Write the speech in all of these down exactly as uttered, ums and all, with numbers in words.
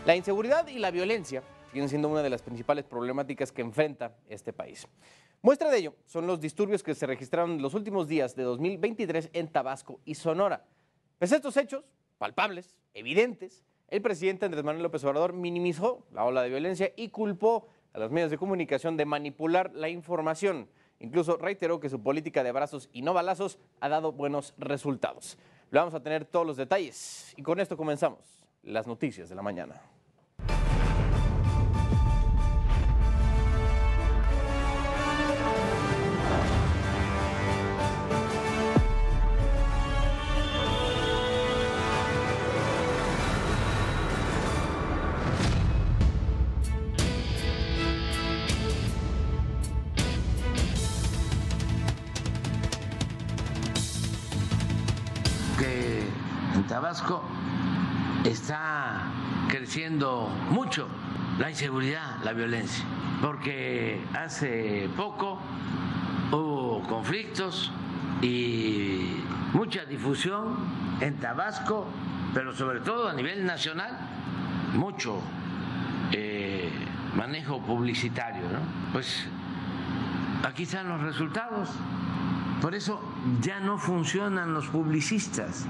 La inseguridad y la violencia siguen siendo una de las principales problemáticas que enfrenta este país. Muestra de ello son los disturbios que se registraron en los últimos días de dos mil veintitrés en Tabasco y Sonora. Pese a estos hechos, palpables, evidentes, el presidente Andrés Manuel López Obrador minimizó la ola de violencia y culpó a los medios de comunicación de manipular la información. Incluso reiteró que su política de abrazos y no balazos ha dado buenos resultados. Le vamos a tener todos los detalles y con esto comenzamos las noticias de la mañana. Que en Tabasco está creciendo mucho la inseguridad, la violencia, porque hace poco hubo conflictos y mucha difusión en Tabasco, pero sobre todo a nivel nacional, mucho eh, manejo publicitario, ¿no? Pues aquí están los resultados. Por eso ya no funcionan los publicistas.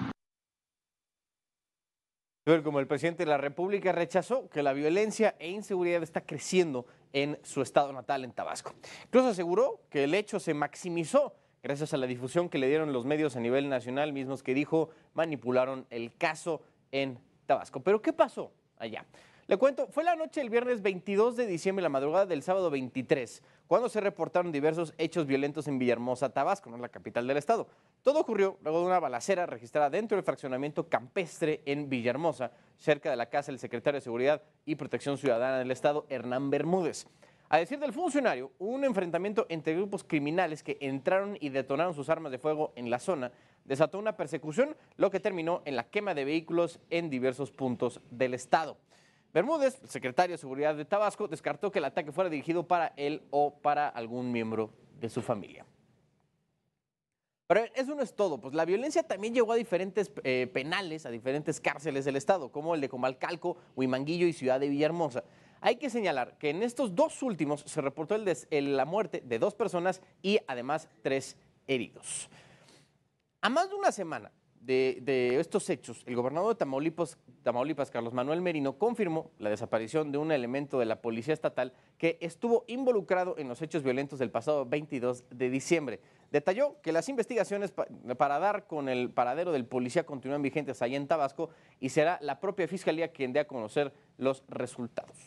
Como el presidente de la República rechazó que la violencia e inseguridad está creciendo en su estado natal, en Tabasco. Incluso aseguró que el hecho se maximizó gracias a la difusión que le dieron los medios a nivel nacional, mismos que dijo manipularon el caso en Tabasco. ¿Pero qué pasó allá? Le cuento, fue la noche del viernes veintidós de diciembre, la madrugada del sábado veintitrés, cuando se reportaron diversos hechos violentos en Villahermosa, Tabasco, no la capital del estado. Todo ocurrió luego de una balacera registrada dentro del fraccionamiento campestre en Villahermosa, cerca de la casa del secretario de Seguridad y Protección Ciudadana del estado, Hernán Bermúdez. A decir del funcionario, hubo un enfrentamiento entre grupos criminales que entraron y detonaron sus armas de fuego en la zona, desató una persecución, lo que terminó en la quema de vehículos en diversos puntos del estado. Bermúdez, el secretario de Seguridad de Tabasco, descartó que el ataque fuera dirigido para él o para algún miembro de su familia. Pero eso no es todo, pues la violencia también llegó a diferentes eh, penales, a diferentes cárceles del estado, como el de Comalcalco, Huimanguillo y Ciudad de Villahermosa. Hay que señalar que en estos dos últimos se reportó el des, el, la muerte de dos personas y además tres heridos. A más de una semana De, de estos hechos, el gobernador de Tamaulipas, Tamaulipas, Carlos Manuel Merino, confirmó la desaparición de un elemento de la Policía Estatal que estuvo involucrado en los hechos violentos del pasado veintidós de diciembre. Detalló que las investigaciones pa para dar con el paradero del policía continúan vigentes allá en Tabasco y será la propia Fiscalía quien dé a conocer los resultados.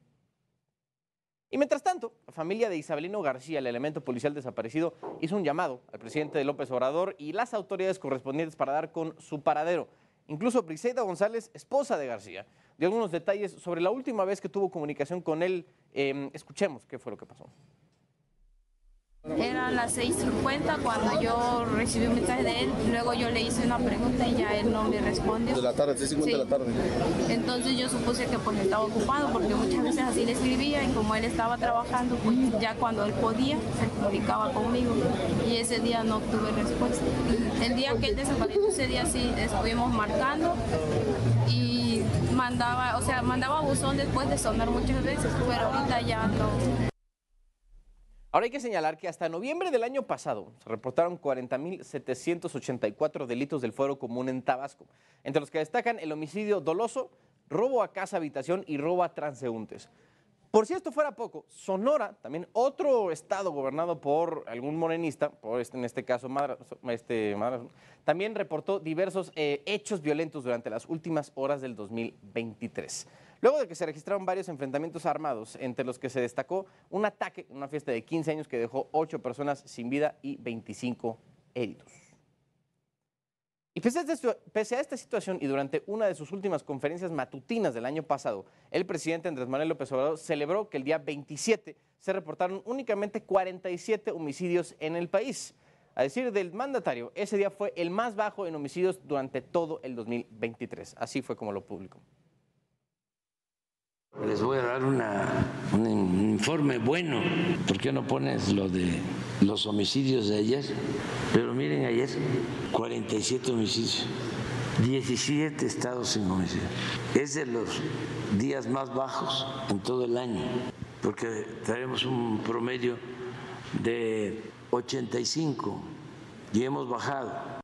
Y mientras tanto, la familia de Isabelino García, el elemento policial desaparecido, hizo un llamado al presidente López Obrador y las autoridades correspondientes para dar con su paradero. Incluso Briseida González, esposa de García, dio algunos detalles sobre la última vez que tuvo comunicación con él. Eh, escuchemos qué fue lo que pasó. Eran las seis cincuenta cuando yo recibí un mensaje de él, luego yo le hice una pregunta y ya él no me respondió. De la tarde, seis cincuenta sí. De la tarde. Entonces yo supuse que pues estaba ocupado porque muchas veces así le escribía y como él estaba trabajando, pues ya cuando él podía se comunicaba conmigo y ese día no tuve respuesta. El día que él desapareció, ese día sí estuvimos marcando y mandaba, o sea, mandaba buzón después de sonar muchas veces, pero ahorita ya no. Ahora hay que señalar que hasta noviembre del año pasado se reportaron cuarenta mil setecientos ochenta y cuatro delitos del fuero común en Tabasco, entre los que destacan el homicidio doloso, robo a casa, habitación y robo a transeúntes. Por si esto fuera poco, Sonora, también otro estado gobernado por algún morenista, por este, en este caso Madra, este, Madra, también reportó diversos eh, hechos violentos durante las últimas horas del dos mil veintitrés. Luego de que se registraron varios enfrentamientos armados, entre los que se destacó un ataque en una fiesta de quince años que dejó ocho personas sin vida y veinticinco heridos. Y pese a, este, pese a esta situación y durante una de sus últimas conferencias matutinas del año pasado, el presidente Andrés Manuel López Obrador celebró que el día veintisiete se reportaron únicamente cuarenta y siete homicidios en el país. A decir del mandatario, ese día fue el más bajo en homicidios durante todo el dos mil veintitrés. Así fue como lo publicó. Les voy a dar una, un informe bueno. ¿Por qué no pones lo de los homicidios de ayer? Pero miren, ayer cuarenta y siete homicidios. diecisiete estados sin homicidio. Es de los días más bajos en todo el año, porque traemos un promedio de ochenta y cinco y hemos bajado